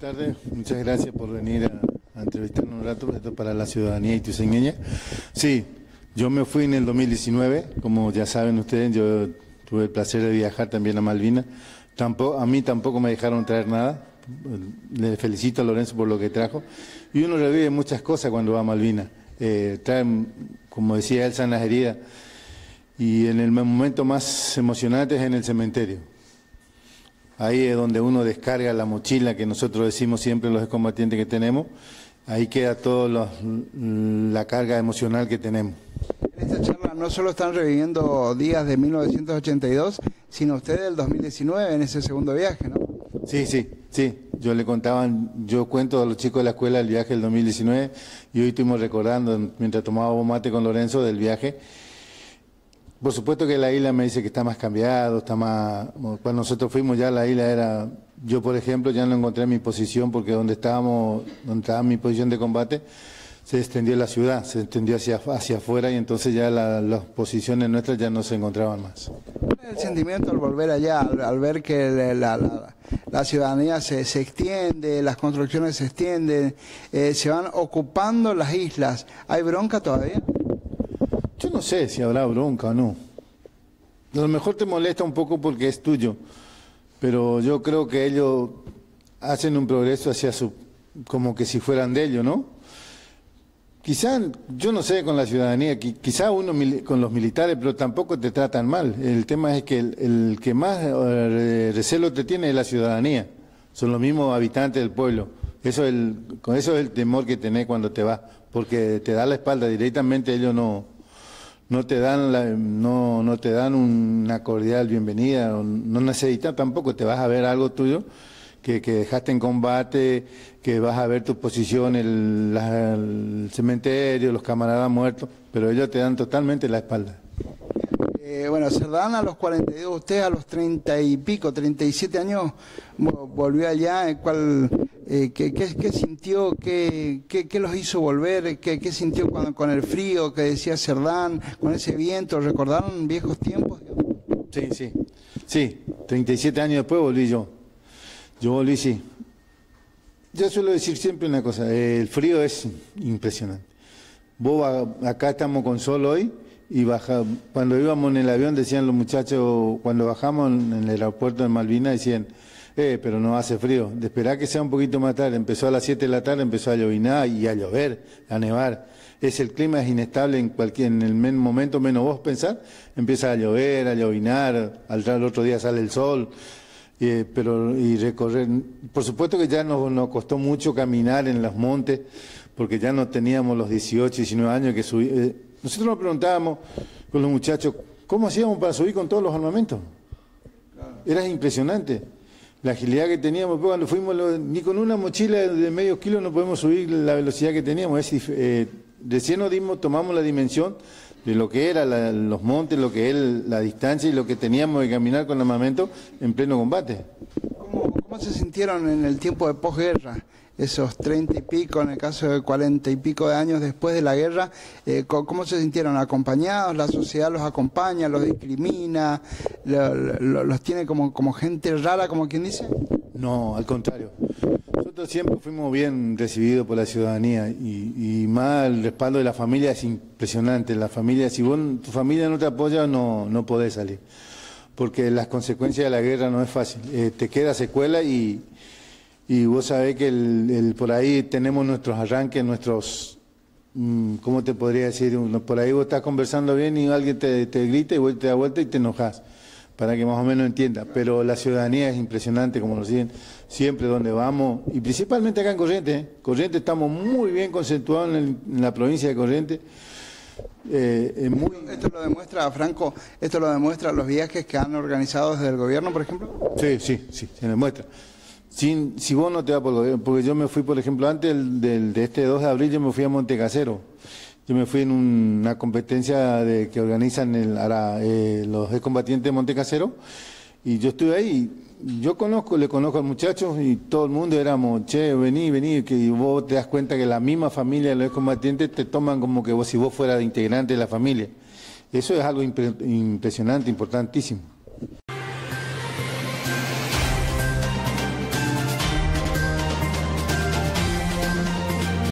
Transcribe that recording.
tardes, muchas gracias por venir a entrevistarnos un rato, esto para la ciudadanía ituzaingreña. Sí, yo me fui en el 2019, como ya saben ustedes, yo tuve el placer de viajar también a Malvinas. A mí tampoco me dejaron traer nada, le felicito a Lorenzo por lo que trajo. Y uno revive muchas cosas cuando va a Malvinas, traen, como decía él, sanas heridas. Y en el momento más emocionante es en el cementerio. Ahí es donde uno descarga la mochila que nosotros decimos siempre los excombatientes que tenemos. Ahí queda toda la carga emocional que tenemos. En esta charla no solo están reviviendo días de 1982, sino ustedes del 2019 en ese segundo viaje, ¿no? Sí. Yo cuento a los chicos de la escuela el viaje del 2019 y hoy estuvimos recordando, mientras tomábamos mate con Lorenzo, del viaje. Por supuesto que la isla me dice que está más cambiado, está más... Cuando nosotros fuimos ya la isla era... Yo, por ejemplo, ya no encontré mi posición porque donde estaba mi posición de combate, se extendió la ciudad, se extendió hacia afuera y entonces ya las posiciones nuestras ya no se encontraban más. ¿Cuál es el sentimiento al volver allá, al ver que la ciudadanía se extiende, las construcciones se extienden, se van ocupando las islas? ¿Hay bronca todavía? Yo no sé si habrá bronca o no. A lo mejor te molesta un poco porque es tuyo, pero yo creo que ellos hacen un progreso hacia como que si fueran de ellos, ¿no? Quizá, yo no sé con la ciudadanía, quizá uno con los militares, pero tampoco te tratan mal. El tema es que el que más recelo te tiene es la ciudadanía. Son los mismos habitantes del pueblo. Con eso es el temor que tenés cuando te vas, porque te da la espalda directamente, ellos no te dan una cordial bienvenida, no necesitan tampoco, te vas a ver algo tuyo que dejaste en combate, que vas a ver tu posición, el cementerio, los camaradas muertos, pero ellos te dan totalmente la espalda. Bueno, Cerdán a los 42, usted a los 30 y pico, 37 años, volvió allá. ¿Qué sintió? ¿Qué los hizo volver? ¿Qué sintió con el frío que decía Cerdán, con ese viento? ¿Recordaron viejos tiempos? Sí, 37 años después volví yo. Yo volví, sí. Yo suelo decir siempre una cosa, el frío es impresionante. Acá estamos con sol hoy, y cuando íbamos en el avión decían los muchachos, cuando bajamos en el aeropuerto de Malvinas, decían, pero no hace frío, de esperar que sea un poquito más tarde. Empezó a las 7 de la tarde, empezó a llovinar y a llover, a nevar. El clima es inestable en el momento menos vos pensar, empieza a llover, a llovinar, al otro día sale el sol. Y recorrer, por supuesto que ya nos costó mucho caminar en los montes, porque ya no teníamos los 18, 19 años que subir. Nosotros nos preguntábamos con los muchachos, ¿cómo hacíamos para subir con todos los armamentos? Era impresionante la agilidad que teníamos. Cuando fuimos, ni con una mochila de medio kilo no podemos subir la velocidad que teníamos. Recién tomamos la dimensión de lo que eran los montes, lo que es la distancia y lo que teníamos que caminar con armamento en pleno combate. ¿Cómo se sintieron en el tiempo de posguerra? Esos 30 y pico, en el caso de 40 y pico de años después de la guerra, ¿cómo se sintieron? ¿Acompañados? ¿La sociedad los acompaña, los discrimina, los tiene como gente rara, como quien dice? No, al contrario. Nosotros siempre fuimos bien recibidos por la ciudadanía y más el respaldo de la familia es impresionante. La familia, si tu familia no te apoya, no podés salir, porque las consecuencias de la guerra no es fácil. Te queda secuela y vos sabés que por ahí tenemos nuestros arranques, ¿cómo te podría decir? Por ahí vos estás conversando bien y alguien te grita y vos te das vuelta y te enojas, para que más o menos entienda. Pero la ciudadanía es impresionante, como nos dicen siempre donde vamos, y principalmente acá en Corrientes. Corrientes estamos muy bien concentrados en la provincia de Corrientes. ¿Esto lo demuestra, Franco, esto lo demuestra los viajes que han organizado desde el gobierno, por ejemplo? Sí, se demuestra. Si vos no te vas por el gobierno, porque yo me fui, por ejemplo, antes de este 2 de abril, yo me fui a Montecasero. Yo me fui en una competencia que organizan los excombatientes de Montecasero, y yo estuve ahí. Yo le conozco al muchacho y todo el mundo éramos, vení, que vos te das cuenta que la misma familia de los excombatientes te toman como que si vos fueras integrante de la familia. Eso es algo impresionante, importantísimo.